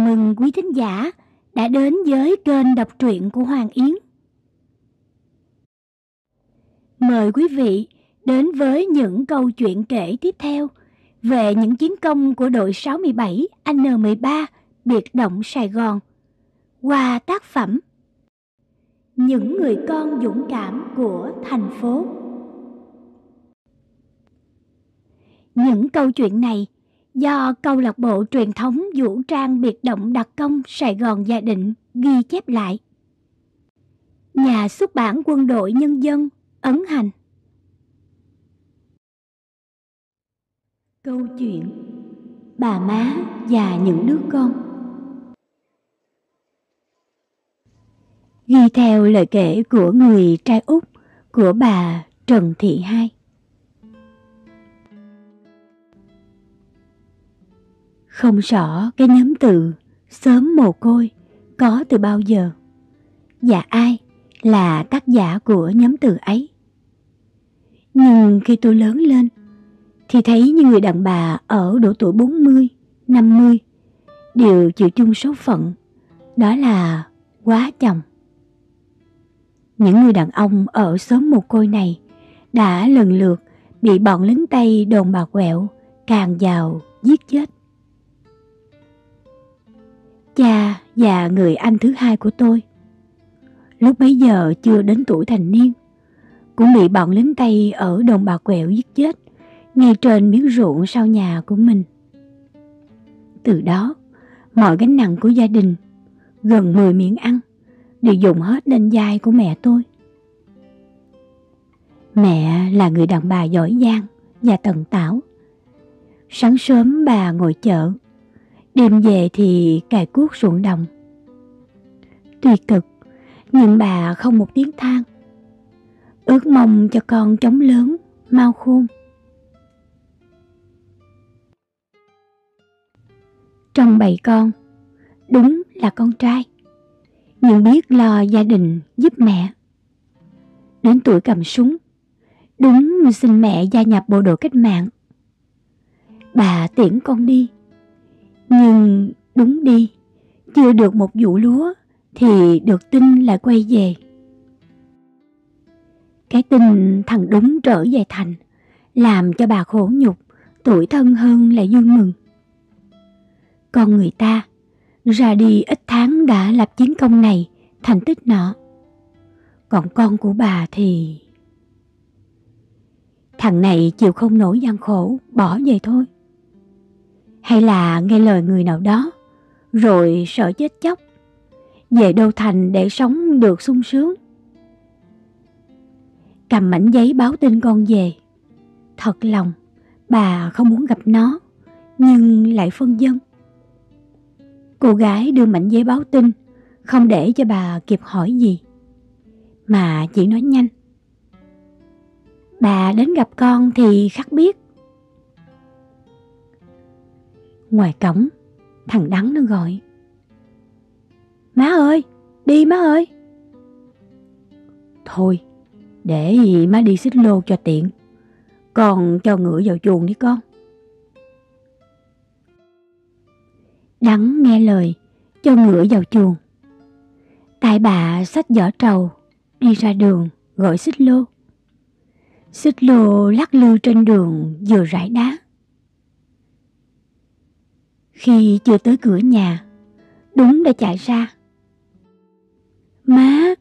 mừng quý thính giả đã đến với kênh đọc truyện của Hoàng Yến. Mời quý vị đến với những câu chuyện kể tiếp theo về những chiến công của đội 67 N13 biệt động Sài Gòn qua tác phẩm Những người con dũng cảm của thành phố. Những câu chuyện này do câu lạc bộ truyền thống vũ trang biệt động đặc công Sài Gòn Gia Định ghi chép lại. Nhà xuất bản Quân đội Nhân dân ấn hành. Câu chuyện Bà má và những đứa con. Ghi theo lời kể của người trai út của bà Trần Thị Hai. Không rõ cái nhóm từ sớm mồ côi có từ bao giờ, và ai là tác giả của nhóm từ ấy. Nhưng khi tôi lớn lên thì thấy những người đàn bà ở độ tuổi 40, 50 đều chịu chung số phận, đó là quá chồng. Những người đàn ông ở xóm mồ côi này đã lần lượt bị bọn lính Tây đồn bà Quẹo càn vào giết chết. Cha và người anh thứ hai của tôi, lúc bấy giờ chưa đến tuổi thành niên, cũng bị bọn lính Tây ở đồn bà Quẹo giết chết ngay trên miếng ruộng sau nhà của mình. Từ đó, mọi gánh nặng của gia đình, gần 10 miệng ăn, đều dùng hết lên vai của mẹ tôi. Mẹ là người đàn bà giỏi giang và tần tảo. Sáng sớm bà ngồi chợ, đêm về thì cày cuốc ruộng đồng. Tuy cực, nhưng bà không một tiếng than, ước mong cho con chóng lớn, mau khôn. Trong 7 con, đúng là con trai, nhưng biết lo gia đình giúp mẹ. Đến tuổi cầm súng, đúng xin mẹ gia nhập bộ đội cách mạng. Bà tiễn con đi, nhưng đúng đi, chưa được một vụ lúa thì được tin lại quay về. Cái tin thằng Đúng trở về thành làm cho bà khổ nhục, tủi thân hơn là vui mừng. Con người ta ra đi ít tháng đã lập chiến công này, thành tích nọ. Còn con của bà thì... Thằng này chịu không nổi gian khổ, bỏ về thôi. Hay là nghe lời người nào đó, rồi sợ chết chóc, về đô thành để sống được sung sướng. Cầm mảnh giấy báo tin con về. Thật lòng, bà không muốn gặp nó, nhưng lại phân vân. Cô gái đưa mảnh giấy báo tin, không để cho bà kịp hỏi gì, mà chỉ nói nhanh. Bà đến gặp con thì khắc biết. Ngoài cổng, thằng Đắng nó gọi. Má ơi, đi má ơi. Thôi, để má đi xích lô cho tiện. Con cho ngựa vào chuồng đi con. Đắng nghe lời, cho ngựa vào chuồng. Tại bà xách giỏ trầu, đi ra đường gọi xích lô. Xích lô lắc lư trên đường vừa rải đá. Khi chưa tới cửa nhà, Đúng đã chạy ra. Má!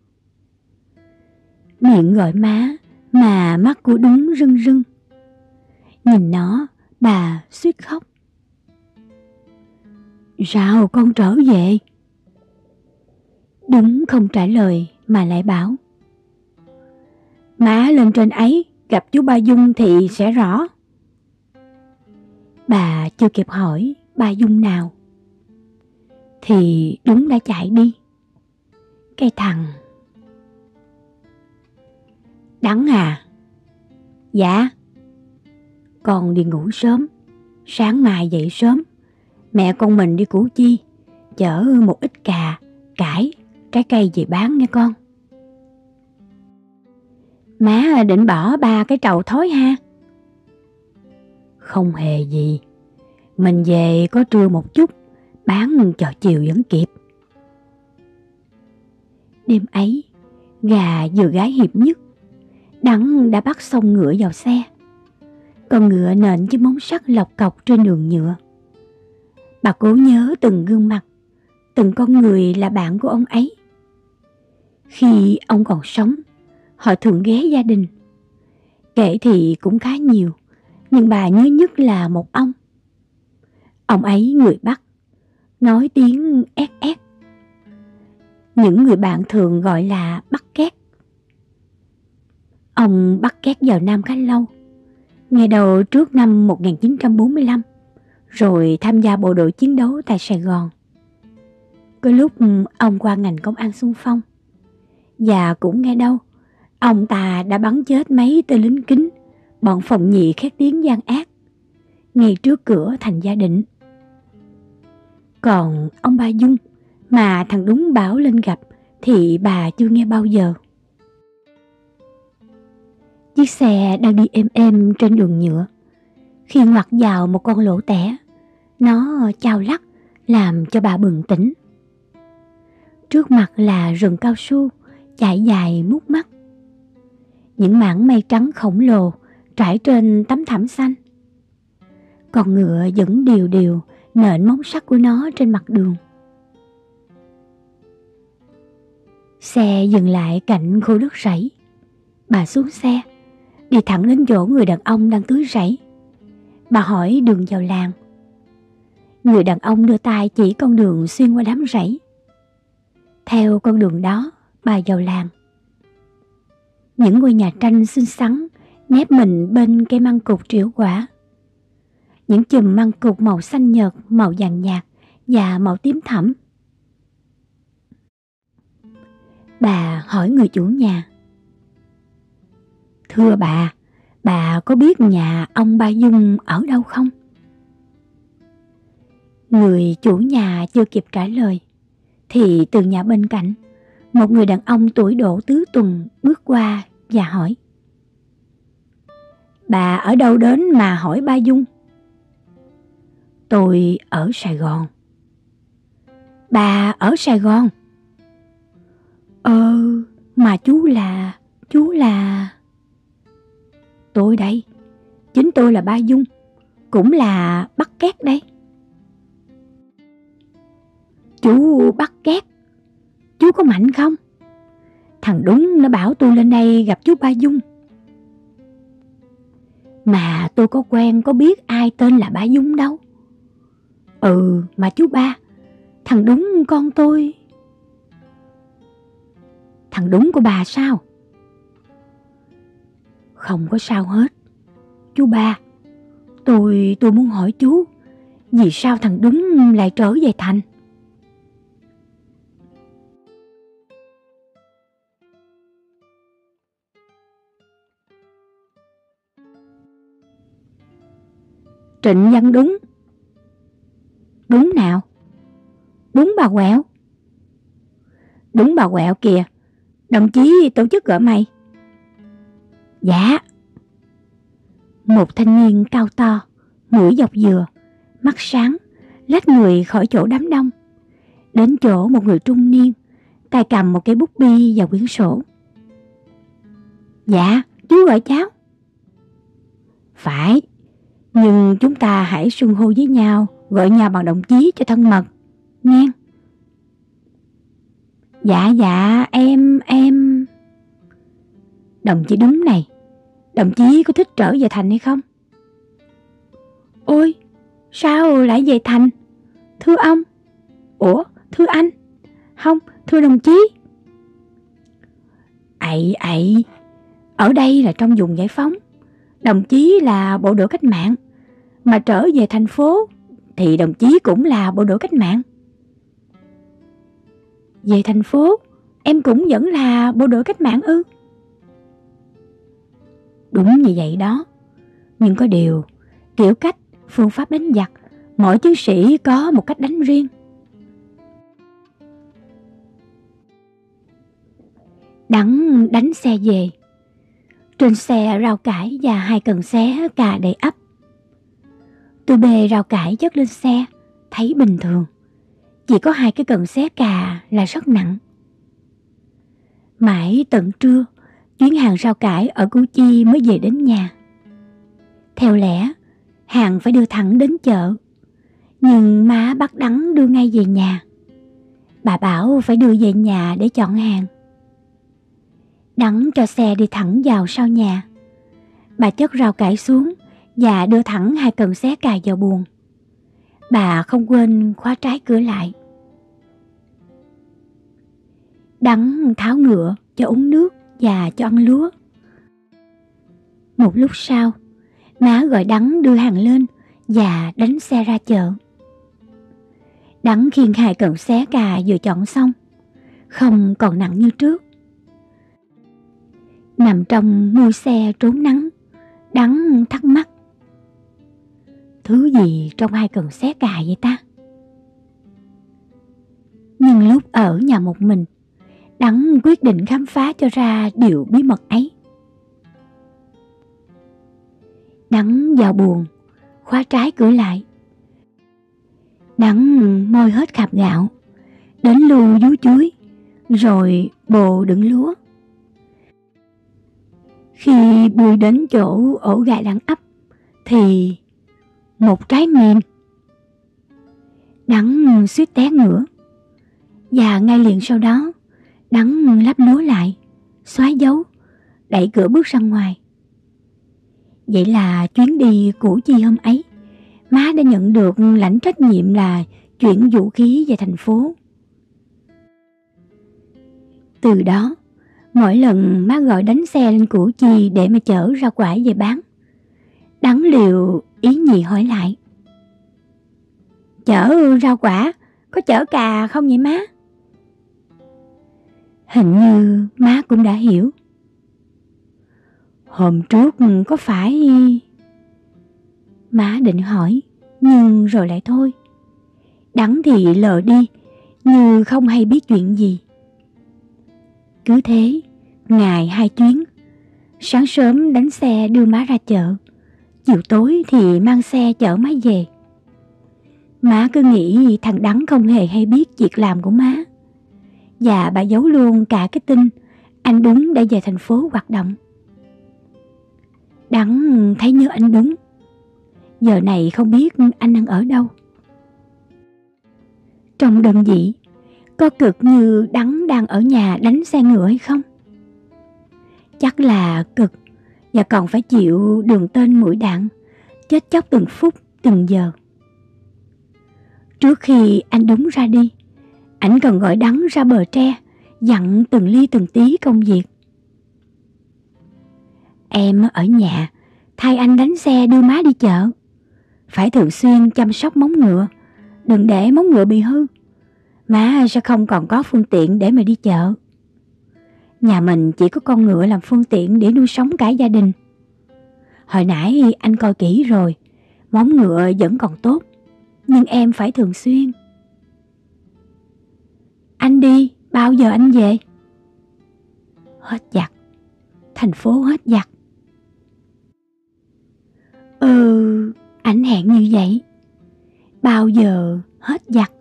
Miệng gọi má mà mắt của Đúng rưng rưng. Nhìn nó, bà suýt khóc. Sao con trở về? Đúng không trả lời mà lại bảo. Má lên trên ấy, gặp chú Ba Dung thì sẽ rõ. Bà chưa kịp hỏi Ba Dung nào thì Đúng đã chạy đi. Cái thằng... Đắng à? Dạ. Con đi ngủ sớm, sáng mai dậy sớm, mẹ con mình đi Củ Chi, chở một ít cà, cải, trái cây về bán nghe con. Má định bỏ 3 cái trầu thối ha? Không hề gì. Mình về có trưa một chút, bán cho chiều vẫn kịp. Đêm ấy, gà vừa gáy hiệp nhất, Đắng đã bắt xong ngựa vào xe. Con ngựa nện với móng sắt lọc cọc trên đường nhựa. Bà cố nhớ từng gương mặt, từng con người là bạn của ông ấy. Khi ông còn sống, họ thường ghé gia đình. Kể thì cũng khá nhiều, nhưng bà nhớ nhất là một ông. Ông ấy người Bắc, nói tiếng ét ét. Những người bạn thường gọi là Bắc Két. Ông Bắc Két vào Nam khá lâu, ngày đầu trước năm 1945, rồi tham gia bộ đội chiến đấu tại Sài Gòn. Có lúc ông qua ngành công an xung phong, và cũng nghe đâu ông ta đã bắn chết mấy tên lính kính bọn phòng nhị khét tiếng gian ác ngay trước cửa thành Gia Định. Còn ông Ba Dung mà thằng Đúng bảo lên gặp thì bà chưa nghe bao giờ. Chiếc xe đang đi êm êm trên đường nhựa, khi ngoặt vào một con lỗ tẻ, nó chao lắc làm cho bà bừng tỉnh. Trước mặt là rừng cao su chạy dài mút mắt, những mảng mây trắng khổng lồ trải trên tấm thảm xanh. Con ngựa vẫn điều điều nện móng sắt của nó trên mặt đường. Xe dừng lại cạnh khu đất rẫy. Bà xuống xe, đi thẳng đến chỗ người đàn ông đang tưới rẫy. Bà hỏi đường vào làng. Người đàn ông đưa tay chỉ con đường xuyên qua đám rẫy. Theo con đường đó, bà vào làng. Những ngôi nhà tranh xinh xắn nép mình bên cây măng cụt trĩu quả. Những chùm măng cụt màu xanh nhợt, màu vàng nhạt và màu tím thẫm. Bà hỏi người chủ nhà. Thưa bà có biết nhà ông Ba Dung ở đâu không? Người chủ nhà chưa kịp trả lời, thì từ nhà bên cạnh, một người đàn ông tuổi độ tứ tuần bước qua và hỏi. Bà ở đâu đến mà hỏi Ba Dung? Tôi ở Sài Gòn. Bà ở Sài Gòn? Mà chú là... Tôi đây, chính tôi là Ba Dung, cũng là Bắc Két đây. Chú Bắc Két, chú có mạnh không? Thằng Đúng nó bảo tôi lên đây gặp chú Ba Dung. Mà tôi có quen có biết ai tên là Ba Dung đâu. Mà chú Ba, thằng Đúng con tôi. Thằng Đúng của bà sao? Không có sao hết. Chú Ba, tôi muốn hỏi chú, vì sao thằng Đúng lại trở về thành? Trịnh Văn Đúng. Đúng nào? Đúng bà Quẹo. Đúng bà Quẹo kìa, đồng chí tổ chức gọi mày. Dạ. Một thanh niên cao to, mũi dọc dừa, mắt sáng, lách người khỏi chỗ đám đông, đến chỗ một người trung niên, tay cầm một cái bút bi và quyển sổ. Dạ, chú gọi cháu. Phải, nhưng chúng ta hãy xưng hô với nhau, gọi nhau bằng đồng chí cho thân mật, nghe. Dạ, em... Đồng chí Đúng này, đồng chí có thích trở về thành hay không? Ôi, sao lại về thành? Thưa ông. Ủa, thưa anh. Không, thưa đồng chí. Ậy, ở đây là trong vùng giải phóng. Đồng chí là bộ đội cách mạng, mà trở về thành phố thì đồng chí cũng là bộ đội cách mạng. Về thành phố, em cũng vẫn là bộ đội cách mạng ư? Đúng như vậy đó. Nhưng có điều, kiểu cách, phương pháp đánh giặc, mỗi chiến sĩ có một cách đánh riêng. Đắng đánh xe về. Trên xe rau cải và 2 cần xé cà đầy ắp. Tôi bê rau cải chất lên xe, thấy bình thường. chỉ có 2 cái cần xé cà là rất nặng. Mãi tận trưa, chuyến hàng rau cải ở Củ Chi mới về đến nhà. Theo lẽ, hàng phải đưa thẳng đến chợ, nhưng má bắt Đắng đưa ngay về nhà. Bà bảo phải đưa về nhà để chọn hàng. Đắng cho xe đi thẳng vào sau nhà. Bà chất rau cải xuống và đưa thẳng 2 cần xé cà vào buồng. Bà không quên khóa trái cửa lại. Đắng tháo ngựa cho uống nước và cho ăn lúa. Một lúc sau, má gọi Đắng đưa hàng lên và đánh xe ra chợ. Đắng khiêng 2 cần xé cà vừa chọn xong, không còn nặng như trước. Nằm trong mui xe trốn nắng, Đắng thắc mắc. Thứ gì trong 2 cần xé cà vậy ta? Nhưng lúc ở nhà một mình, Đắng quyết định khám phá cho ra điều bí mật ấy. Đắng vào buồng, khóa trái cửa lại. Đắng moi hết khạp gạo, đến lu vú chuối, rồi bồ đựng lúa. Khi bùi đến chỗ ổ gà đang ấp, thì một trái mìn. Đắng suýt té ngửa. Và ngay liền sau đó, Đắng lắp lúa lại, xóa dấu, đẩy cửa bước ra ngoài. Vậy là chuyến đi Củ Chi hôm ấy, má đã nhận được lãnh trách nhiệm là chuyển vũ khí về thành phố. Từ đó, mỗi lần má gọi đánh xe lên Củ Chi để mà chở rau quả về bán, Đắng liều ý nhị hỏi lại. Chở rau quả, có chở cà không vậy má? Hình như má cũng đã hiểu. Hôm trước có phải... Má định hỏi, nhưng rồi lại thôi. Đắng thì lờ đi, như không hay biết chuyện gì. Cứ thế, ngày 2 chuyến. Sáng sớm đánh xe đưa má ra chợ, chiều tối thì mang xe chở má về. Má cứ nghĩ thằng Đắng không hề hay biết việc làm của má. Và bà giấu luôn cả cái tin anh Đúng đã về thành phố hoạt động. Đắng thấy nhớ anh Đúng. Giờ này không biết anh đang ở đâu. Trong đơn vị, có cực như Đắng đang ở nhà đánh xe ngựa hay không? Chắc là cực, và còn phải chịu đường tên mũi đạn, chết chóc từng phút, từng giờ. Trước khi anh Đúng ra đi, ảnh còn gọi Đắng ra bờ tre, dặn từng ly từng tí công việc. Em ở nhà, thay anh đánh xe đưa má đi chợ. Phải thường xuyên chăm sóc móng ngựa, đừng để móng ngựa bị hư. Má sẽ không còn có phương tiện để mà đi chợ. Nhà mình chỉ có con ngựa làm phương tiện để nuôi sống cả gia đình. Hồi nãy anh coi kỹ rồi, móng ngựa vẫn còn tốt, nhưng em phải thường xuyên. Anh đi, bao giờ anh về? Hết giặc, thành phố hết giặc. Ảnh hẹn như vậy. Bao giờ hết giặc?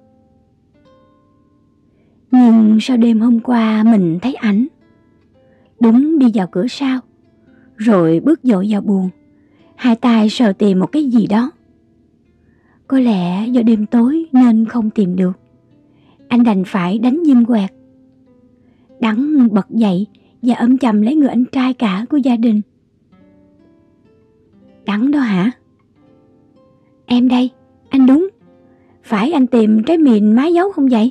Nhưng sau đêm hôm qua mình thấy ảnh Đúng đi vào cửa sau, rồi bước vội vào buồng, 2 tay sờ tìm một cái gì đó. Có lẽ do đêm tối nên không tìm được, anh đành phải đánh diêm quẹt. Đắng bật dậy và ôm chầm lấy người anh trai cả của gia đình. Đắng đó hả? Em đây, anh Đúng. Phải anh tìm trái mìn má giấu không vậy?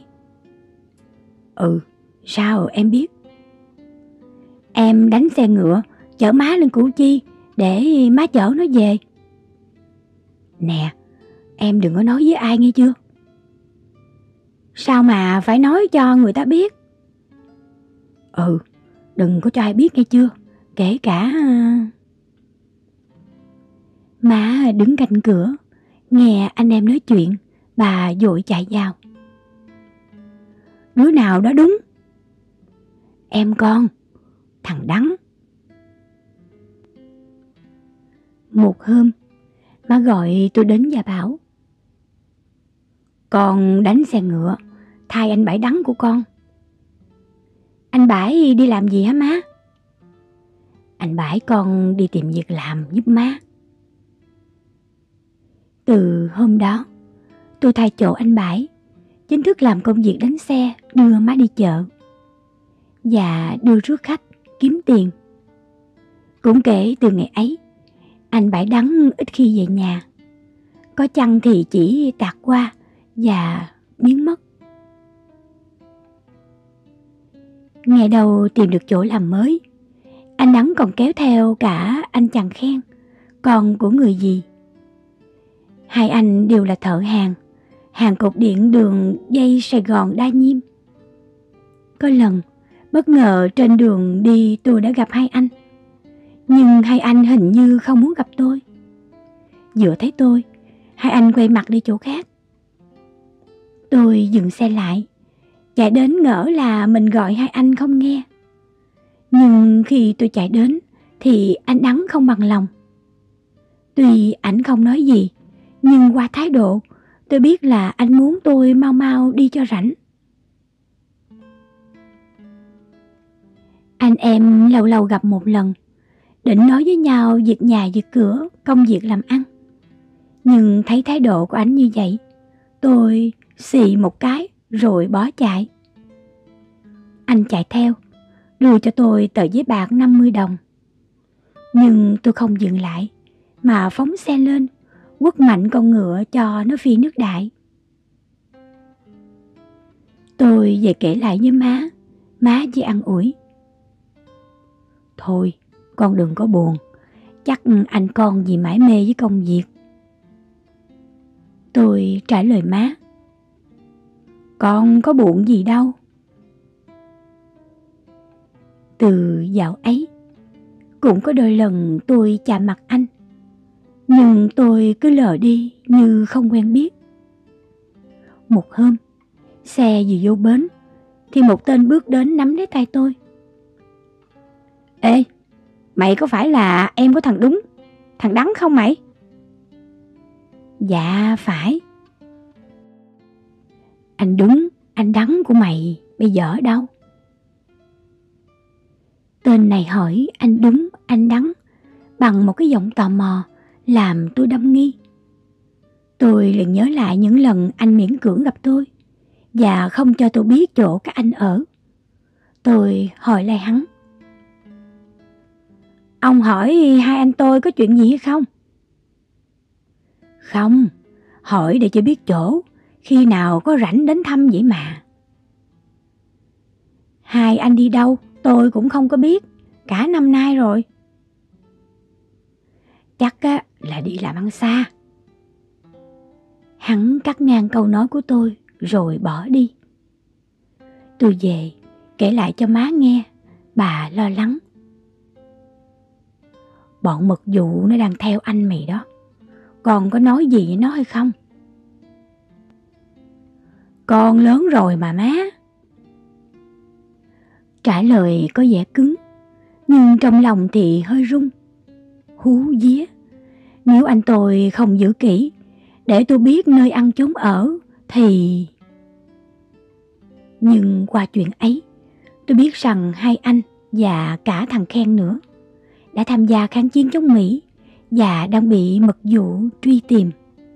Sao em biết? Em đánh xe ngựa chở má lên Củ Chi để má chở nó về. Nè, em đừng có nói với ai nghe chưa? Sao mà phải nói cho người ta biết? Đừng có cho ai biết nghe chưa? Kể cả... Má đứng cạnh cửa, nghe anh em nói chuyện, bà vội chạy vào. Đứa nào đó Đúng? Em con, thằng Đắng. Một hôm, má gọi tôi đến và bảo: Con đánh xe ngựa thay anh Bãi đắng của con. Anh Bãi đi làm gì hả má? Anh Bãi con đi tìm việc làm giúp má. Từ hôm đó, tôi thay chỗ anh Bãi, chính thức làm công việc đánh xe đưa má đi chợ và đưa rước khách kiếm tiền. Cũng kể từ ngày ấy, anh Bãi đắng ít khi về nhà. Có chăng thì chỉ tạt qua và biến mất. Ngày đầu tìm được chỗ làm mới, anh Đắng còn kéo theo cả anh Chàng Khen, con của người gì. Hai anh đều là thợ hàng cột điện đường dây Sài Gòn Đa Nhiêm. Có lần, bất ngờ trên đường đi tôi đã gặp hai anh. Nhưng hai anh hình như không muốn gặp tôi. Vừa thấy tôi, hai anh quay mặt đi chỗ khác. Tôi dừng xe lại, chạy đến ngỡ là mình gọi hai anh không nghe. Nhưng khi tôi chạy đến thì anh Đắng không bằng lòng. Tuy ảnh không nói gì, nhưng qua thái độ tôi biết là anh muốn tôi mau mau đi cho rảnh. Anh em lâu lâu gặp một lần, định nói với nhau việc nhà việc cửa, công việc làm ăn. Nhưng thấy thái độ của anh như vậy, tôi xì một cái rồi bỏ chạy. Anh chạy theo, đưa cho tôi tờ giấy bạc 50 đồng. Nhưng tôi không dừng lại, mà phóng xe lên, quất mạnh con ngựa cho nó phi nước đại. Tôi về kể lại với má chỉ an ủi. Thôi, con đừng có buồn, chắc anh con vì mải mê với công việc. Tôi trả lời má. Con có buồn gì đâu. Từ dạo ấy, cũng có đôi lần tôi chạm mặt anh, nhưng tôi cứ lờ đi như không quen biết. Một hôm, xe vừa vô bến, thì một tên bước đến nắm lấy tay tôi. Ê, mày có phải là em của thằng Đúng, thằng Đắng không mày? Dạ, phải. Anh Đúng, anh Đắng của mày bây giờ ở đâu? Tên này hỏi anh Đúng, anh Đắng bằng một cái giọng tò mò làm tôi đâm nghi. Tôi liền nhớ lại những lần anh miễn cưỡng gặp tôi và không cho tôi biết chỗ các anh ở. Tôi hỏi lại hắn. Ông hỏi hai anh tôi có chuyện gì hay không? Không, hỏi để cho biết chỗ, khi nào có rảnh đến thăm vậy mà. Hai anh đi đâu tôi cũng không có biết, cả năm nay rồi. Chắc là đi làm ăn xa. Hắn cắt ngang câu nói của tôi rồi bỏ đi. Tôi về kể lại cho má nghe, bà lo lắng. Bọn mật vụ nó đang theo anh mày đó, con có nói gì với nó hay không? Con lớn rồi mà má. Trả lời có vẻ cứng, nhưng trong lòng thì hơi run. Hú vía, nếu anh tôi không giữ kỹ để tôi biết nơi ăn chốn ở thì... Nhưng qua chuyện ấy, tôi biết rằng hai anh và cả thằng Khen nữa đã tham gia kháng chiến chống Mỹ và đang bị mật vụ truy tìm.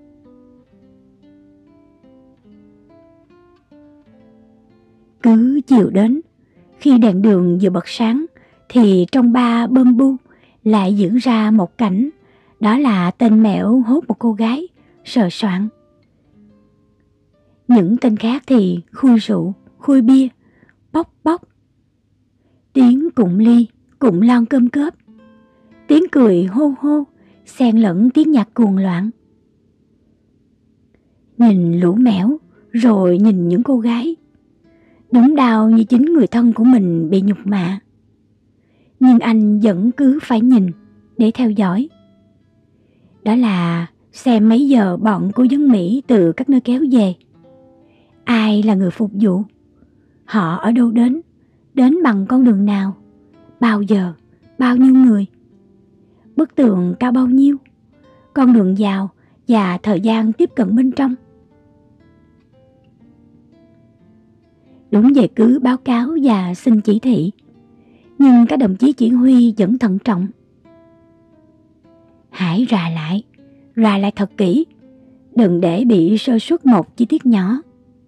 Cứ chiều đến, khi đèn đường vừa bật sáng, thì trong ba bơm bu lại diễn ra một cảnh, đó là tên mẹo hốt một cô gái, sờ soạng. Những tên khác thì khui rượu, khui bia, bóc bóc. Tiếng cụng ly, cụng lon cơm cớp. Tiếng cười hô hô, xen lẫn tiếng nhạc cuồng loạn. Nhìn lũ mẻo, rồi nhìn những cô gái. Đớn đau như chính người thân của mình bị nhục mạ. Nhưng anh vẫn cứ phải nhìn để theo dõi. Đó là xem mấy giờ bọn cô dân Mỹ từ các nơi kéo về. Ai là người phục vụ? Họ ở đâu đến bằng con đường nào? Bao giờ? Bao nhiêu người? Bức tường cao bao nhiêu? Con đường vào và thời gian tiếp cận bên trong. đúng về cứ báo cáo và xin chỉ thị. Nhưng các đồng chí chỉ huy vẫn thận trọng. Hãy rà lại thật kỹ, đừng để bị sơ suất một chi tiết nhỏ.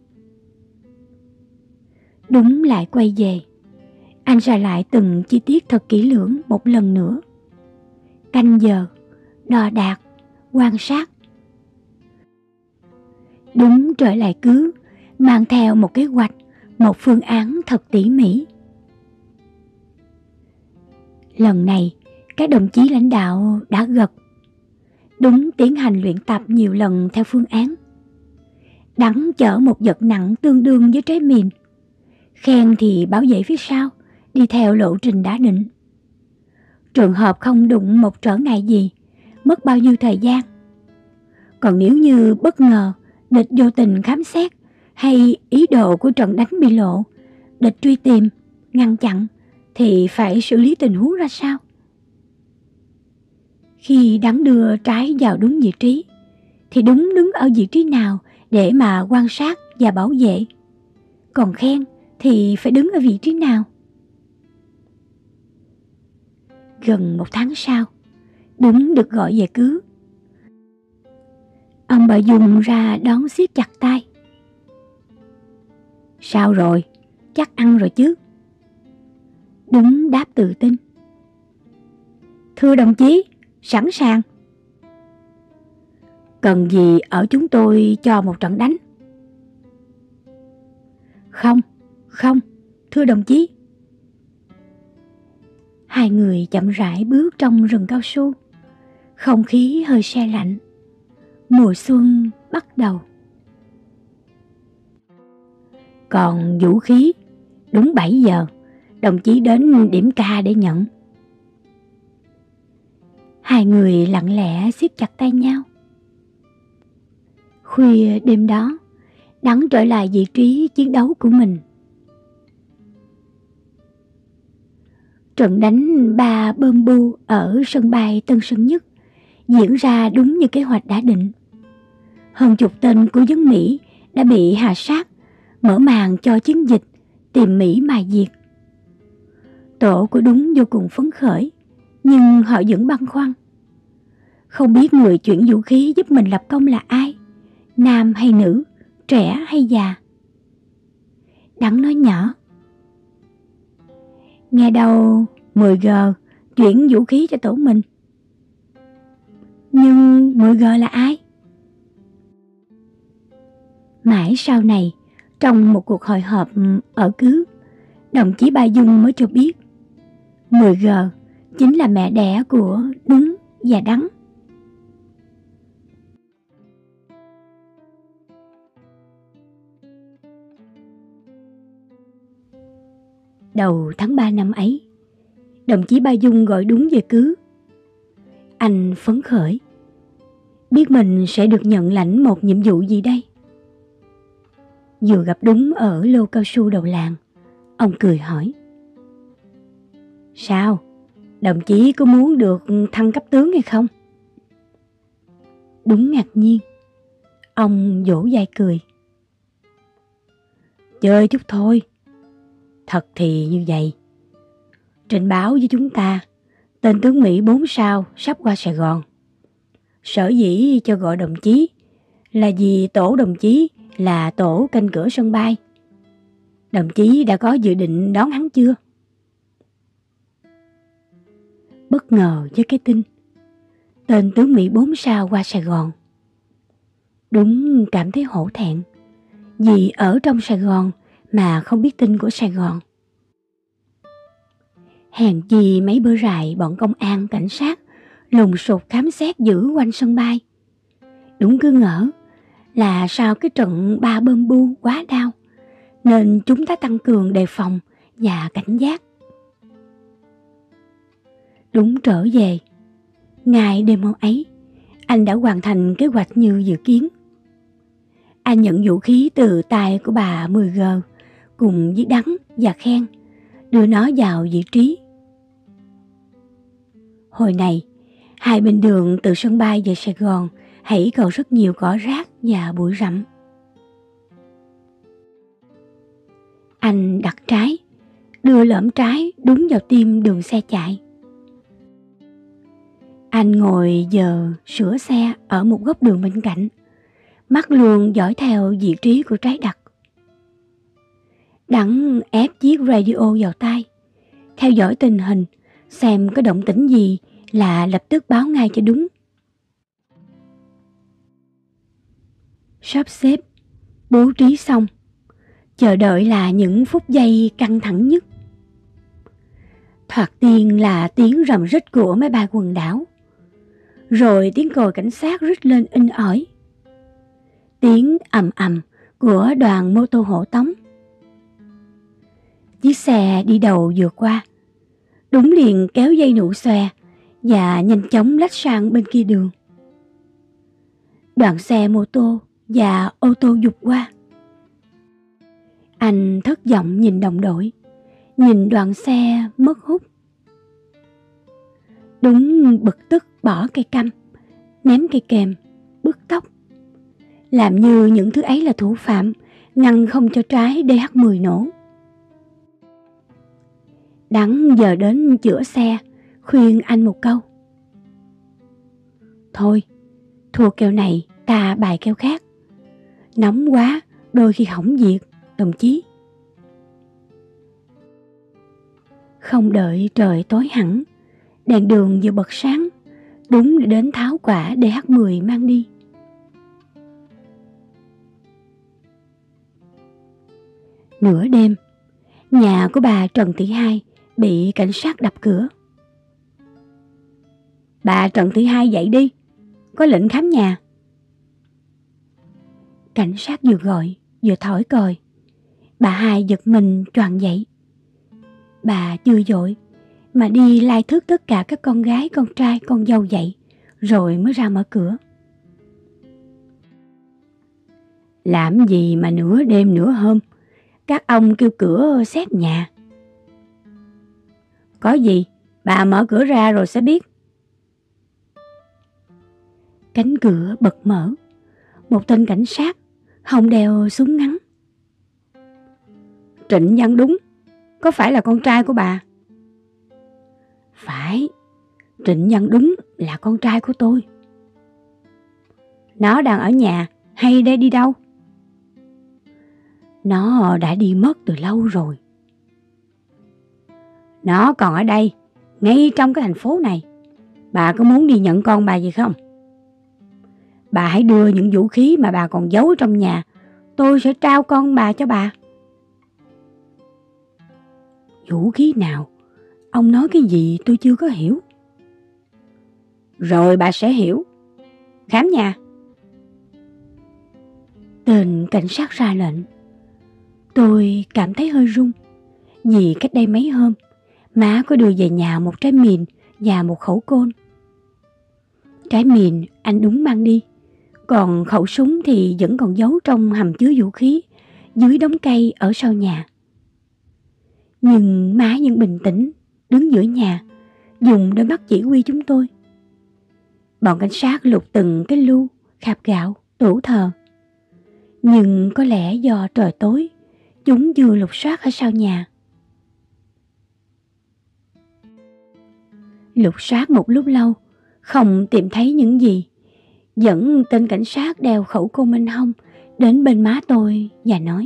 Đúng lại quay về, anh rà lại từng chi tiết thật kỹ lưỡng một lần nữa. Canh giờ, đo đạc, quan sát. Đúng trở lại cứ mang theo một kế hoạch, một phương án thật tỉ mỉ. Lần này, các đồng chí lãnh đạo đã gật. Đúng tiến hành luyện tập nhiều lần theo phương án. Đắn chở một vật nặng tương đương với trái mìn. Khen thì bảo vệ phía sau, đi theo lộ trình đã định. Trường hợp không đụng một trở ngại gì, mất bao nhiêu thời gian. Còn nếu như bất ngờ, địch vô tình khám xét, hay ý đồ của trận đánh bị lộ, địch truy tìm, ngăn chặn, thì phải xử lý tình huống ra sao? Khi Đắn đưa trái vào đúng vị trí, thì đúng đứng ở vị trí nào để mà quan sát và bảo vệ? Còn Khen thì phải đứng ở vị trí nào? Gần 1 tháng sau, Đúng được gọi về cứ. Ông bà Dung ra đón siết chặt tay. Sao rồi? Chắc ăn rồi chứ? Đúng đáp tự tin. Thưa đồng chí, sẵn sàng. Cần gì ở chúng tôi cho một trận đánh? Không, thưa đồng chí. Hai người chậm rãi bước trong rừng cao su. Không khí hơi se lạnh. Mùa xuân bắt đầu. Còn vũ khí, đúng 7 giờ, đồng chí đến điểm ca để nhận. Hai người lặng lẽ siết chặt tay nhau. Khuya đêm đó, Đắn trở lại vị trí chiến đấu của mình. Trận đánh 3 bom bu ở sân bay Tân Sơn Nhất diễn ra đúng như kế hoạch đã định. Hơn chục tên của dân Mỹ đã bị hạ sát, mở màn cho chiến dịch tìm Mỹ mà diệt. Tổ của Đúng vô cùng phấn khởi, nhưng họ vẫn băn khoăn. Không biết người chuyển vũ khí giúp mình lập công là ai, nam hay nữ, trẻ hay già. Đắn nói nhỏ. Nghe đâu 10G chuyển vũ khí cho tổ mình. Nhưng 10G là ai? Mãi sau này, trong một cuộc hội họp ở cứ, đồng chí Ba Dung mới cho biết 10G chính là mẹ đẻ của Đúng và Đắn. Đầu tháng 3 năm ấy, đồng chí Ba Dung gọi Đúng về cứ. Anh phấn khởi, biết mình sẽ được nhận lãnh một nhiệm vụ gì đây. Vừa gặp Đúng ở lô cao su đầu làng, ông cười hỏi. Sao? Đồng chí có muốn được thăng cấp tướng hay không? Đúng ngạc nhiên. Ông vỗ vai cười. Chơi chút thôi. Thật thì như vậy. Trình báo với chúng ta, tên tướng Mỹ 4 sao sắp qua Sài Gòn. Sở dĩ cho gọi đồng chí là vì tổ đồng chí là tổ canh cửa sân bay. Đồng chí đã có dự định đón hắn chưa? Bất ngờ với cái tin tên tướng Mỹ 4 sao qua Sài Gòn, Đúng cảm thấy hổ thẹn vì ở trong Sài Gòn mà không biết tin của Sài Gòn. Hèn chi mấy bữa rày bọn công an cảnh sát lùng sục khám xét giữ quanh sân bay. Đúng cứ ngỡ là sau cái trận 3 bom bu quá đau nên chúng ta tăng cường đề phòng và cảnh giác. Đúng trở về, ngày đêm hôm ấy, anh đã hoàn thành kế hoạch như dự kiến. Anh nhận vũ khí từ tay của bà 10G cùng với Đắn và Khen, đưa nó vào vị trí. Hồi này, hai bên đường từ sân bay về Sài Gòn hãy còn rất nhiều cỏ rác và bụi rậm. Anh đặt trái, đưa lõm trái đúng vào tim đường xe chạy. Anh ngồi giờ sửa xe ở một góc đường bên cạnh, mắt luôn dõi theo vị trí của trái đặt. Đặng ép chiếc radio vào tai, theo dõi tình hình, xem có động tĩnh gì là lập tức báo ngay cho đúng. Sắp xếp, bố trí xong, chờ đợi là những phút giây căng thẳng nhất. Thoạt tiên là tiếng rầm rít của máy bay quần đảo, rồi tiếng còi cảnh sát rít lên inh ỏi, tiếng ầm ầm của đoàn mô tô hộ tống. Chiếc xe đi đầu vừa qua, đúng liền kéo dây nụ xòe và nhanh chóng lách sang bên kia đường. Đoàn xe mô tô và ô tô vụt qua. Anh thất vọng nhìn đồng đội, nhìn đoàn xe mất hút. Đúng bực tức bỏ cây căm, ném cây kềm, bứt tóc, làm như những thứ ấy là thủ phạm, ngăn không cho trái DH-10 nổ. Đặng giờ đến chữa xe, khuyên anh một câu. Thôi, thua kèo này ta bài kèo khác. Nóng quá, đôi khi hỏng việc, đồng chí. Không đợi trời tối hẳn, đèn đường vừa bật sáng, đúng để đến tháo quả DH-10 mang đi. Nửa đêm, nhà của bà Trần Thị Hai bị cảnh sát đập cửa. Bà Trần Thị Hai dậy đi, có lệnh khám nhà. Cảnh sát vừa gọi vừa thổi còi. Bà Hai giật mình choàng dậy. Bà chưa dội mà đi lai thước tất cả các con gái, con trai, con dâu dậy, rồi mới ra mở cửa. Làm gì mà nửa đêm nửa hôm các ông kêu cửa xét nhà? Có gì, bà mở cửa ra rồi sẽ biết. Cánh cửa bật mở. Một tên cảnh sát, hông đeo súng ngắn. Trịnh Văn Đúng, có phải là con trai của bà? Phải, Trịnh Văn Đúng là con trai của tôi. Nó đang ở nhà hay đang đi đâu? Nó đã đi mất từ lâu rồi. Nó còn ở đây, ngay trong cái thành phố này. Bà có muốn đi nhận con bà gì không? Bà hãy đưa những vũ khí mà bà còn giấu trong nhà, tôi sẽ trao con bà cho bà. Vũ khí nào? Ông nói cái gì tôi chưa có hiểu. Rồi bà sẽ hiểu. Khám nhà. Tên cảnh sát ra lệnh. Tôi cảm thấy hơi run, vì cách đây mấy hôm má có đưa về nhà một trái mìn và một khẩu côn. Trái mìn anh Đúng mang đi, còn khẩu súng thì vẫn còn giấu trong hầm chứa vũ khí dưới đống cây ở sau nhà. Nhưng má vẫn bình tĩnh đứng giữa nhà, dùng đôi mắt chỉ huy chúng tôi. Bọn cảnh sát lục từng cái lu, khạp gạo, tủ thờ. Nhưng có lẽ do trời tối, chúng vừa lục soát ở sau nhà. Lục soát một lúc lâu, không tìm thấy những gì. Dẫn tên cảnh sát đeo khẩu côn bên hông đến bên má tôi và nói: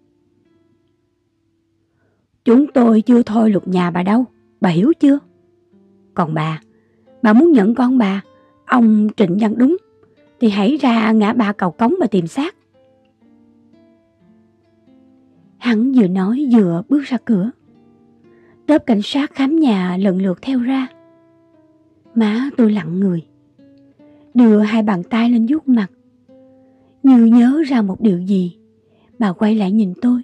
Chúng tôi chưa thôi lục nhà bà đâu, bà hiểu chưa? Còn bà muốn nhận con bà, ông Trịnh Văn Đúng, thì hãy ra ngã ba cầu cống mà tìm xác. Hắn vừa nói vừa bước ra cửa. Tớp cảnh sát khám nhà lần lượt theo ra. Má tôi lặng người, đưa hai bàn tay lên vuốt mặt. Như nhớ ra một điều gì, bà quay lại nhìn tôi.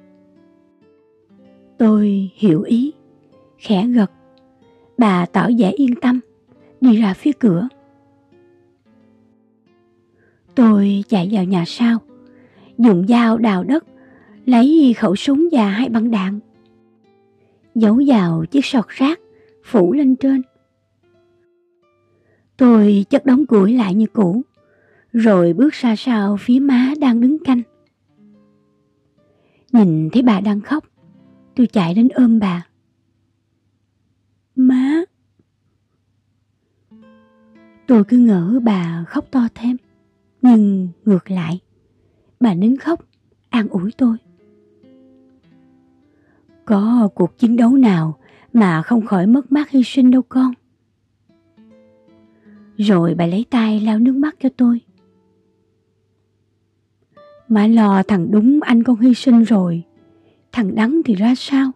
Tôi hiểu ý, khẽ gật. Bà tỏ vẻ yên tâm, đi ra phía cửa. Tôi chạy vào nhà sau, dùng dao đào đất, lấy khẩu súng và hai băng đạn, giấu vào chiếc sọt rác phủ lên trên. Tôi chất đống củi lại như cũ, rồi bước ra sau phía má đang đứng canh. Nhìn thấy bà đang khóc, tôi chạy đến ôm bà. Má! Tôi cứ ngỡ bà khóc to thêm, nhưng ngược lại, bà nín khóc, an ủi tôi. Có cuộc chiến đấu nào mà không khỏi mất mát hy sinh đâu con. Rồi bà lấy tay lau nước mắt cho tôi. Má lo thằng Đúng anh con hy sinh rồi, thằng Đắng thì ra sao?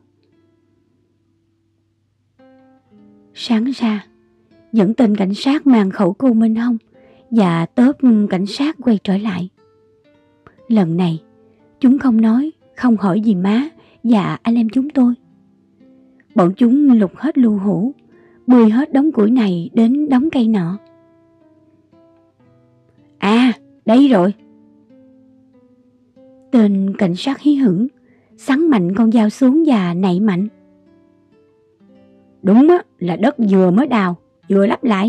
Sáng ra, dẫn tên cảnh sát mang khẩu cô Minh Hồng và tớp cảnh sát quay trở lại. Lần này, chúng không nói, không hỏi gì má và anh em chúng tôi. Bọn chúng lục hết lưu hũ, bươi hết đống củi này đến đống cây nọ. À, đây rồi. Tên cảnh sát hí hửng, sắn mạnh con dao xuống và nạy mạnh. Đúng á, là đất vừa mới đào, vừa lắp lại.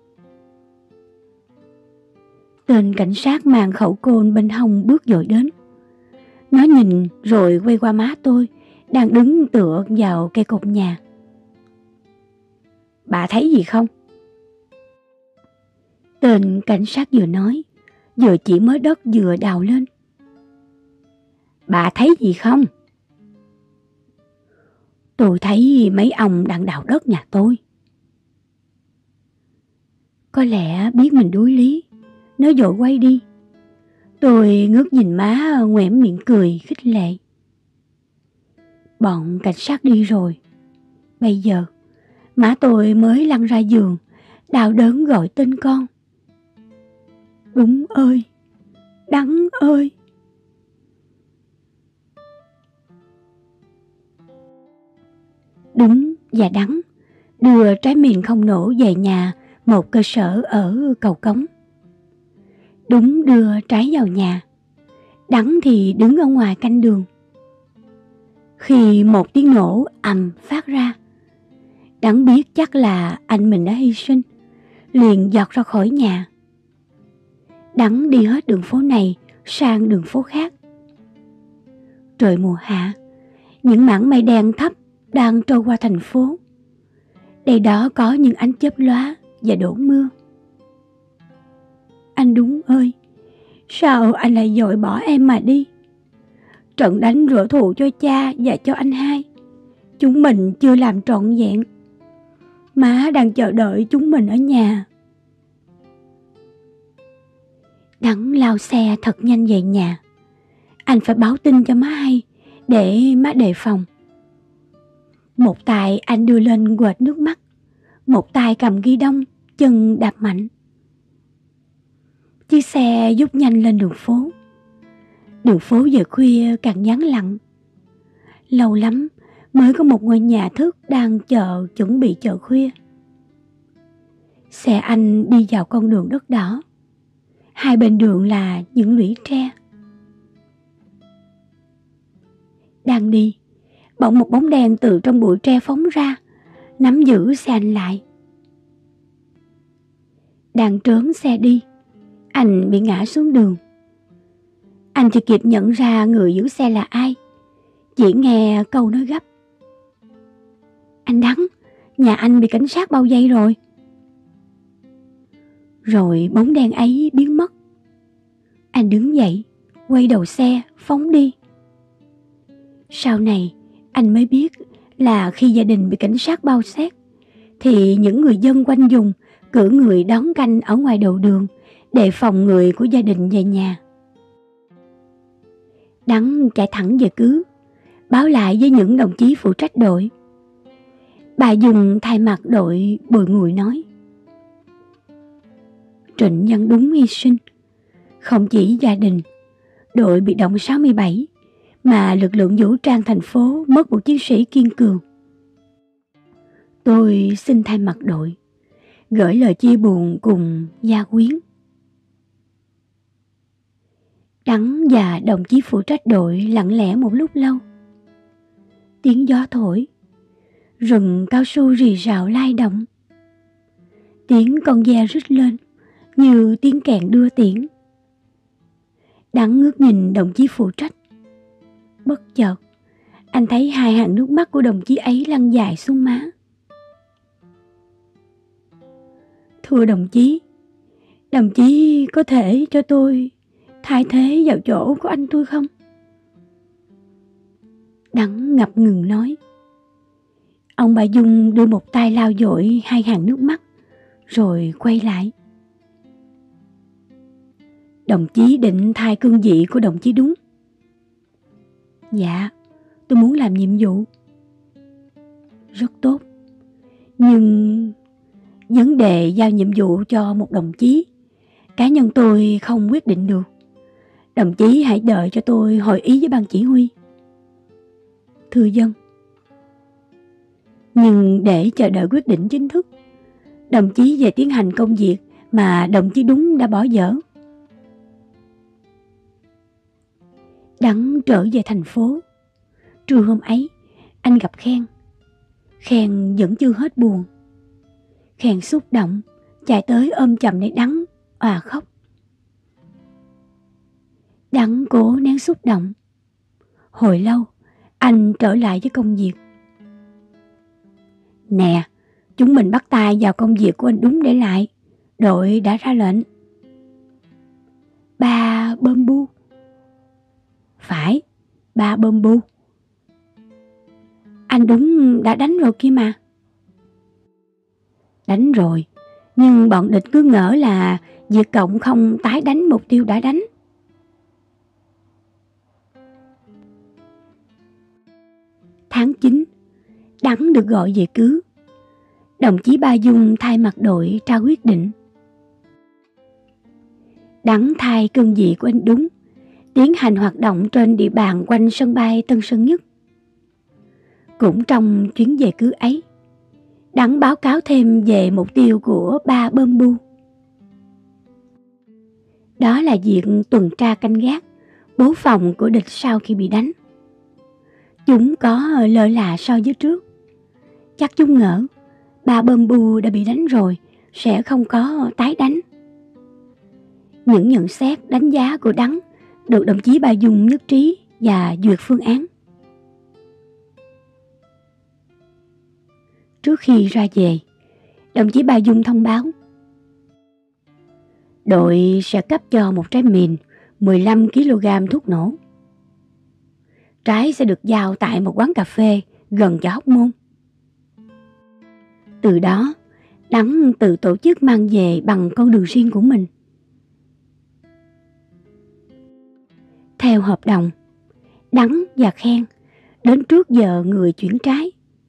Tên cảnh sát mang khẩu côn bên hông bước dội đến. Nó nhìn rồi quay qua má tôi, đang đứng tựa vào cây cột nhà. Bà thấy gì không? Tên cảnh sát vừa nói, vừa chỉ mớ đất vừa đào lên. Bà thấy gì không? Tôi thấy mấy ông đang đào đất nhà tôi. Có lẽ biết mình đuối lý, nó vội quay đi. Tôi ngước nhìn má ngoẻm miệng cười khích lệ. Bọn cảnh sát đi rồi. Bây giờ, má tôi mới lăn ra giường, đau đớn gọi tên con. Đúng ơi! Đắng ơi! Đúng và Đắng đưa trái mìn không nổ về nhà một cơ sở ở Cầu Cống. Đúng đưa trái vào nhà, Đắng thì đứng ở ngoài canh đường. Khi một tiếng nổ ầm phát ra, Đắng biết chắc là anh mình đã hy sinh, liền giọt ra khỏi nhà. Đắng đi hết đường phố này sang đường phố khác. Trời mùa hạ, những mảng mây đen thấp đang trôi qua thành phố. Đây đó có những ánh chớp lóa và đổ mưa. Anh Đúng ơi, sao anh lại dội bỏ em mà đi? Trận đánh rửa thù cho cha và cho anh hai, chúng mình chưa làm trọn vẹn. Má đang chờ đợi chúng mình ở nhà. Đắng lao xe thật nhanh về nhà. Anh phải báo tin cho má hay, để má đề phòng. Một tay anh đưa lên quệt nước mắt, một tay cầm ghi đông, chân đạp mạnh. Chiếc xe dút nhanh lên đường phố. Đường phố giờ khuya càng vắng lặng. Lâu lắm mới có một ngôi nhà thức đang chờ chuẩn bị chợ khuya. Xe anh đi vào con đường đất đỏ. Hai bên đường là những lũy tre. Đang đi, bỗng một bóng đen từ trong bụi tre phóng ra, nắm giữ xe anh lại. Đang trớn xe đi, anh bị ngã xuống đường. Anh chưa kịp nhận ra người giữ xe là ai, chỉ nghe câu nói gấp. Anh Đắng, nhà anh bị cảnh sát bao vây rồi. Rồi bóng đen ấy biến mất. Anh đứng dậy, quay đầu xe, phóng đi. Sau này, anh mới biết là khi gia đình bị cảnh sát bao xét, thì những người dân quanh vùng cử người đón canh ở ngoài đầu đường, đề phòng người của gia đình về nhà. Đắng chạy thẳng về cứ, báo lại với những đồng chí phụ trách đội. Bà dùng thay mặt đội bồi ngùi nói. Trịnh Văn Đúng hy sinh, không chỉ gia đình, đội biệt động 67, mà lực lượng vũ trang thành phố mất một chiến sĩ kiên cường. Tôi xin thay mặt đội, gửi lời chia buồn cùng gia quyến. Đắng và đồng chí phụ trách đội lặng lẽ một lúc lâu. Tiếng gió thổi, rừng cao su rì rào lay động. Tiếng con ve rít lên như tiếng kèn đưa tiễn. Đắng ngước nhìn đồng chí phụ trách. Bất chợt, anh thấy hai hàng nước mắt của đồng chí ấy lăn dài xuống má. Thưa đồng chí có thể cho tôi thay thế vào chỗ của anh tôi không? Đắng ngập ngừng nói. Ông bà Dung đưa một tay lau dội hai hàng nước mắt, rồi quay lại. Đồng chí định thay cương vị của đồng chí đúng. Dạ, tôi muốn làm nhiệm vụ. Rất tốt. Nhưng vấn đề giao nhiệm vụ cho một đồng chí, cá nhân tôi không quyết định được. Đồng chí hãy đợi cho tôi hội ý với ban chỉ huy. Thưa dân. Nhưng để chờ đợi quyết định chính thức, đồng chí về tiến hành công việc mà đồng chí đúng đã bỏ dở. Đắng trở về thành phố. Trưa hôm ấy, anh gặp Khen. Khen vẫn chưa hết buồn. Khen xúc động, chạy tới ôm chầm lấy Đắng, òa khóc. Đắng cố nén xúc động. Hồi lâu, anh trở lại với công việc. Nè, chúng mình bắt tay vào công việc của anh đúng để lại. Đội đã ra lệnh. Ba bơm bu. Phải, ba bơm bu. Anh đúng đã đánh rồi kia mà. Đánh rồi, nhưng bọn địch cứ ngỡ là Việt Cộng không tái đánh mục tiêu đã đánh. Tháng 9, Đắng được gọi về cứu. Đồng chí Ba Dung thay mặt đội ra quyết định. Đắng thay cương vị của anh đúng, tiến hành hoạt động trên địa bàn quanh sân bay Tân Sơn Nhất. Cũng trong chuyến về cứu ấy, Đắng báo cáo thêm về mục tiêu của ba bơm bu. Đó là việc tuần tra canh gác, bố phòng của địch sau khi bị đánh. Chúng có lơ là so với trước. Chắc chúng ngỡ ba bơm bu đã bị đánh rồi, sẽ không có tái đánh. Những nhận xét đánh giá của Đắng được đồng chí Ba Dung nhất trí và duyệt phương án. Trước khi ra về, đồng chí Ba Dung thông báo đội sẽ cấp cho một trái mìn 15 kg thuốc nổ. Trái sẽ được giao tại một quán cà phê gần chợ Hóc Môn. Từ đó, Đắng tự tổ chức mang về bằng con đường riêng của mình. Theo hợp đồng, Đắng và Khen đến trước giờ người chuyển trái.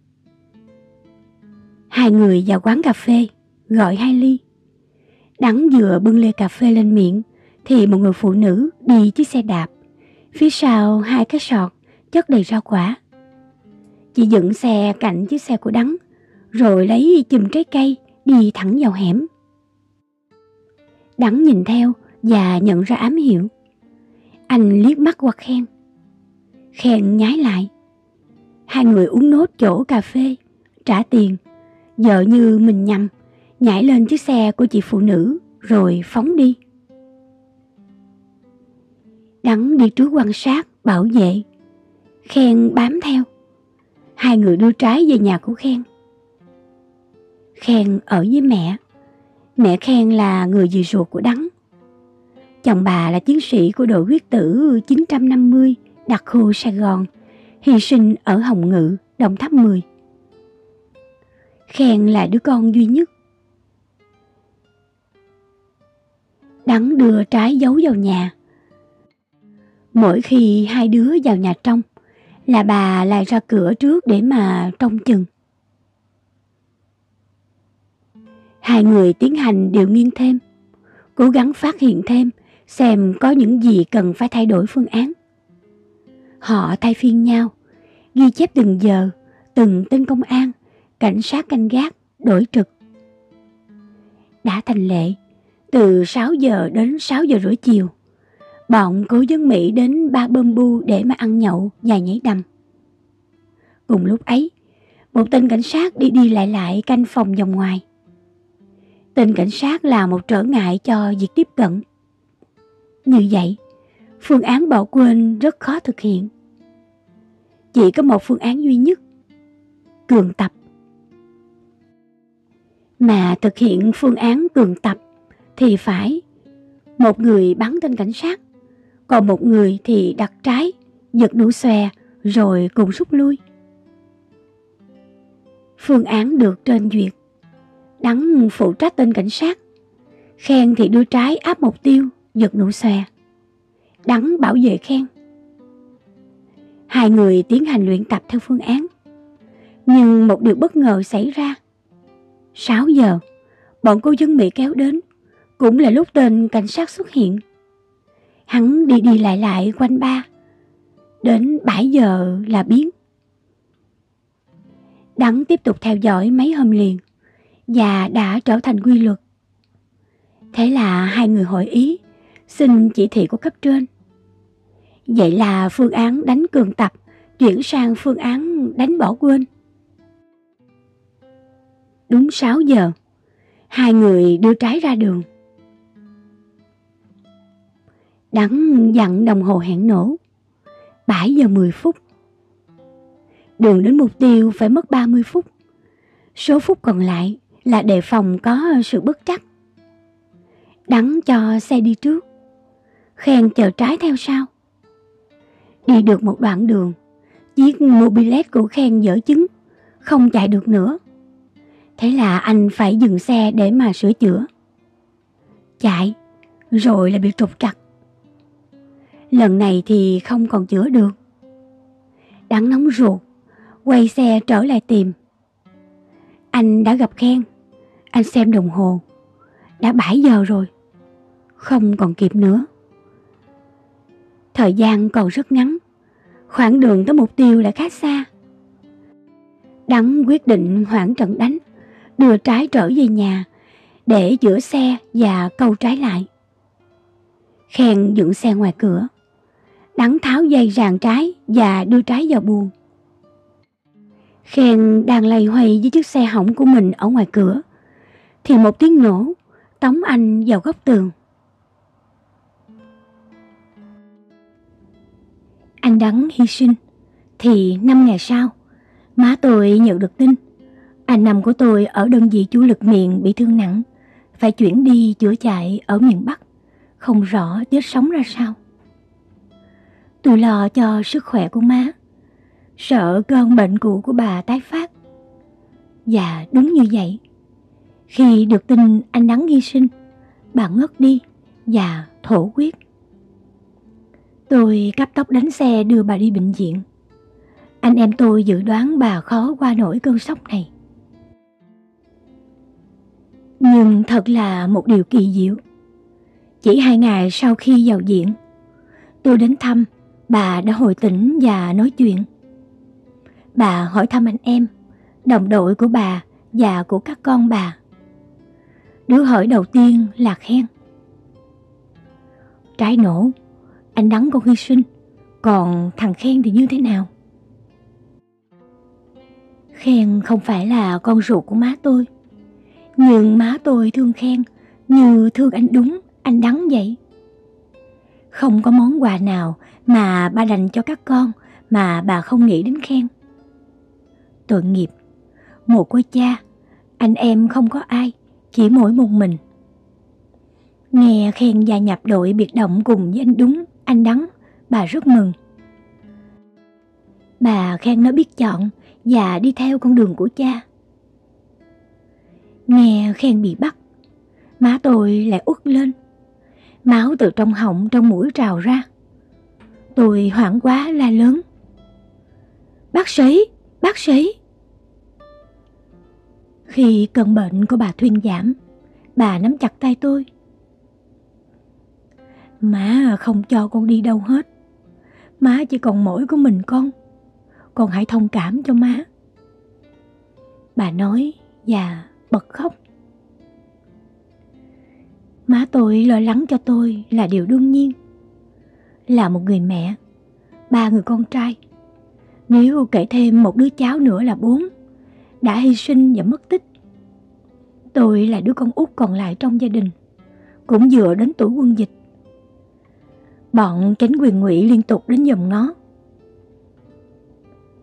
Hai người vào quán cà phê, gọi 2 ly. Đắng vừa bưng ly cà phê lên miệng, thì một người phụ nữ đi chiếc xe đạp, phía sau 2 cái sọt chất đầy rau quả. Chị dựng xe cạnh chiếc xe của Đắng, rồi lấy chùm trái cây đi thẳng vào hẻm. Đắng nhìn theo và nhận ra ám hiệu. Anh liếc mắt qua Khen. Khen nhái lại. Hai người uống nốt chỗ cà phê, trả tiền, vợ như mình nhầm, nhảy lên chiếc xe của chị phụ nữ rồi phóng đi. Đắng đi trước quan sát, bảo vệ. Khen bám theo. Hai người đưa trái về nhà của Khen. Khen ở với mẹ. Mẹ Khen là người dì ruột của Đắng. Chồng bà là chiến sĩ của đội quyết tử 950 đặc khu Sài Gòn, hy sinh ở Hồng Ngự, Đồng Tháp 10. Khen là đứa con duy nhất. Đắng đưa trái giấu vào nhà. Mỗi khi hai đứa vào nhà trong, là bà lại ra cửa trước để mà trông chừng. Hai người tiến hành điều nghiên thêm, cố gắng phát hiện thêm xem có những gì cần phải thay đổi phương án. Họ thay phiên nhau, ghi chép từng giờ, từng tên công an, cảnh sát canh gác, đổi trực. Đã thành lệ, từ 6 giờ đến 6 giờ rưỡi chiều, bọn cố dân Mỹ đến ba bơm bu để mà ăn nhậu và nhảy đầm. Cùng lúc ấy, một tên cảnh sát đi đi lại lại canh phòng vòng ngoài. Tên cảnh sát là một trở ngại cho việc tiếp cận. Như vậy, phương án bỏ quên rất khó thực hiện. chỉ có một phương án duy nhất: cường tập. Mà thực hiện phương án cường tập thì phải một người bắn tên cảnh sát, còn một người thì đặt trái, giật nút xòe rồi cùng rút lui. Phương án được trên duyệt. Đắng phụ trách tên cảnh sát, Khen thì đưa trái áp mục tiêu, giật nút xòe. Đắng bảo vệ Khen. Hai người tiến hành luyện tập theo phương án. Nhưng một điều bất ngờ xảy ra. 6 giờ, bọn cô dân Mỹ kéo đến, cũng là lúc tên cảnh sát xuất hiện. Hắn đi đi lại lại quanh ba. Đến 7 giờ là biến. Đắng tiếp tục theo dõi mấy hôm liền và đã trở thành quy luật. Thế là hai người hội ý, xin chỉ thị của cấp trên. Vậy là phương án đánh cường tập chuyển sang phương án đánh bỏ quên. Đúng 6 giờ, hai người đưa trái ra đường. Đắng dặn đồng hồ hẹn nổ 7 giờ 10 phút. Đường đến mục tiêu phải mất 30 phút. Số phút còn lại là đề phòng có sự bất trắc. Đắng cho xe đi trước, Khen chờ trái theo sau. Đi được một đoạn đường, chiếc mobilet của Khen dở chứng, không chạy được nữa. Thế là anh phải dừng xe để mà sửa chữa. Chạy, rồi là bị trục trặc. Lần này thì không còn chữa được. Đắng nóng ruột, quay xe trở lại tìm. Anh đã gặp Khen. Anh xem đồng hồ, đã 7 giờ rồi. Không còn kịp nữa. Thời gian còn rất ngắn, khoảng đường tới mục tiêu lại khá xa. Đắng quyết định hoãn trận đánh, đưa trái trở về nhà để giữ xe và câu trái lại. Khen dựng xe ngoài cửa. Đắng tháo dây ràng trái và đưa trái vào buồng. Khen đang loay hoay với chiếc xe hỏng của mình ở ngoài cửa thì một tiếng nổ tống anh vào góc tường. Anh Đắng hy sinh thì 5 ngày sau, má tôi nhận được tin anh Năm của tôi ở đơn vị chủ lực miền bị thương nặng, phải chuyển đi chữa chạy ở miền Bắc, không rõ chết sống ra sao. Tôi lo cho sức khỏe của má, sợ cơn bệnh cũ của bà tái phát. Và đúng như vậy, khi được tin anh Đắng hy sinh, bà ngất đi và thổ huyết. Tôi cấp tốc đánh xe đưa bà đi bệnh viện. Anh em tôi dự đoán bà khó qua nổi cơn sốc này. Nhưng thật là một điều kỳ diệu. Chỉ 2 ngày sau khi vào viện, tôi đến thăm, bà đã hồi tỉnh và nói chuyện. Bà hỏi thăm anh em, đồng đội của bà và của các con bà. Đứa hỏi đầu tiên là Khen. Trái nổ, anh Đắng con hy sinh, còn thằng Khen thì như thế nào? Khen không phải là con ruột của má tôi, nhưng má tôi thương Khen như thương anh Đúng, anh Đắng vậy. Không có món quà nào mà bà dành cho các con mà bà không nghĩ đến Khen. Tội nghiệp, mồ côi cha, anh em không có ai, chỉ mỗi một mình. Nghe Khen gia nhập đội biệt động cùng với anh Đúng, anh Đắng, bà rất mừng. Bà khen nó biết chọn và đi theo con đường của cha. Nghe Khen bị bắt, má tôi lại uất lên. Máu từ trong họng trong mũi trào ra. Tôi hoảng quá la lớn: Bác sĩ, bác sĩ! Khi cơn bệnh của bà thuyên giảm, bà nắm chặt tay tôi. Má không cho con đi đâu hết. Má chỉ còn mỗi của mình con hãy thông cảm cho má. Bà nói và bật khóc. Má tôi lo lắng cho tôi là điều đương nhiên. Là một người mẹ, 3 người con trai, nếu kể thêm một đứa cháu nữa là 4, đã hy sinh và mất tích. Tôi là đứa con út còn lại trong gia đình, cũng vừa đến tuổi quân dịch. Bọn chánh quyền ngụy liên tục đến giòm ngó.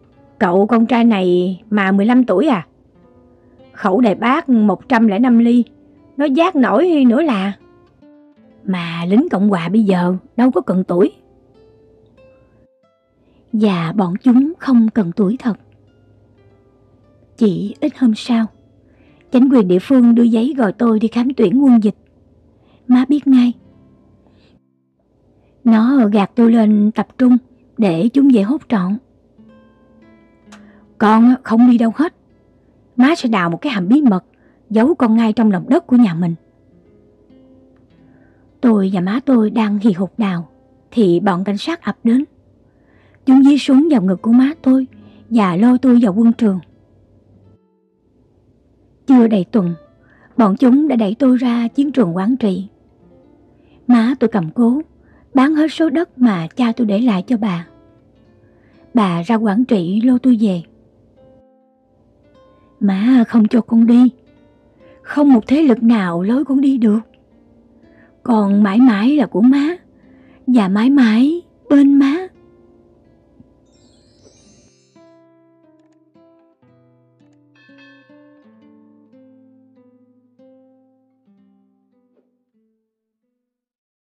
Cậu con trai này mà 15 tuổi à? Khẩu đại bác 105 ly, nó giác nổi nữa là. Mà lính Cộng Hòa bây giờ đâu có cần tuổi. Và bọn chúng không cần tuổi thật. Chỉ ít hôm sau, chính quyền địa phương đưa giấy gọi tôi đi khám tuyển quân dịch. Má biết ngay. Nó gạt tôi lên tập trung để chúng về hốt trọn. Con không đi đâu hết. Má sẽ đào một cái hầm bí mật, giấu con ngay trong lòng đất của nhà mình. Tôi và má tôi đang hì hục đào thì bọn cảnh sát ập đến. Chúng dí súng vào ngực của má tôi và lôi tôi vào quân trường. Chưa đầy tuần, bọn chúng đã đẩy tôi ra chiến trường Quảng Trị. Má tôi cầm cố, bán hết số đất mà cha tôi để lại cho bà. Bà ra Quảng Trị lôi tôi về. Má không cho con đi. Không một thế lực nào lối con đi được. Con mãi mãi là của má, và mãi mãi bên má.